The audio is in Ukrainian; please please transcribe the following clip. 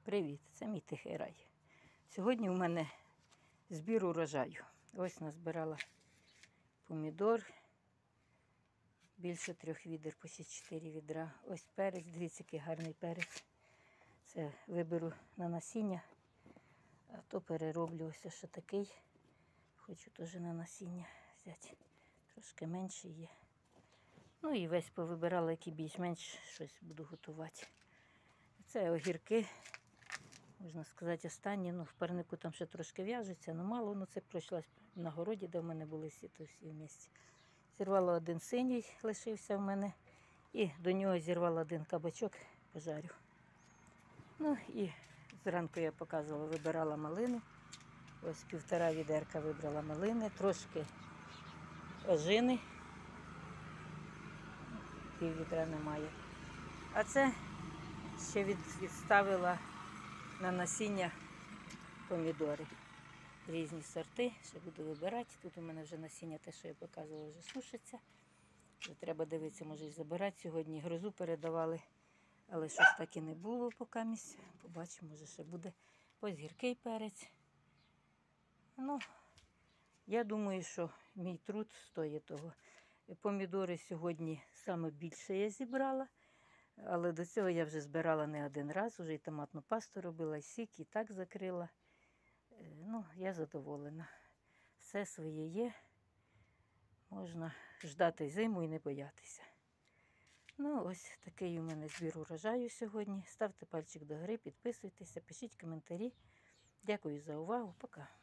Привіт, це мій тихий рай. Сьогодні у мене збір урожаю. Ось назбирала помідор, більше 3 відер, почти 4 відра. Ось перець, дивіться, який гарний перець. Це виберу на насіння, а то перероблю ось ще такий. Хочу теж на насіння взяти. Трошки менше є. Ну і весь повибирала, який більш-менш щось буду готувати. Це огірки. Можна сказати, останні, в парнику там ще трошки в'яжеться, але мало, це пройшлась на городі, де в мене були то всі в місці. Зірвала один синій, лишився в мене, і до нього зірвала один кабачок, пожарю. Ну і зранку я показувала, вибирала малину. Ось 1,5 відерка вибрала малини, трошки ожини, пів відра немає. А це ще відставила на насіння помідори. Різні сорти, ще буду вибирати. Тут у мене вже насіння, те, що я показувала, вже сушиться. Вже треба дивитися, може і забирати. Сьогодні грозу передавали, але щось так і не було поки місць. Побачимо, може ще буде. Ось гіркий перець. Я думаю, що мій труд стоїть того. Помідори сьогодні саме більше я зібрала. Але до цього я вже збирала не один раз, вже і томатну пасту робила, і сік, і так закрила. Я задоволена. Все своє є. Можна ждати зиму і не боятися. Ось такий у мене збір урожаю сьогодні. Ставте пальчик догори, підписуйтеся, пишіть коментарі. Дякую за увагу. Пока.